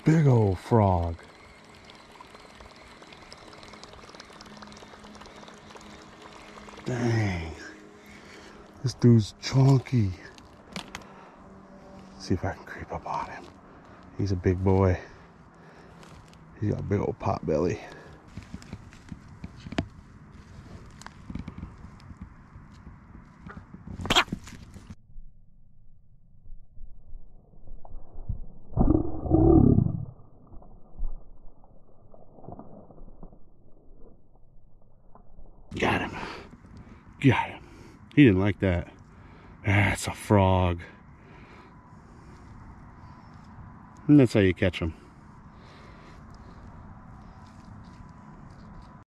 big old frog. Dang. This dude's chunky. Let's see if I can creep up on him. He's a big boy. He's got a big old pot belly. Got him. Got him. He didn't like that. That's a frog. And that's how you catch them.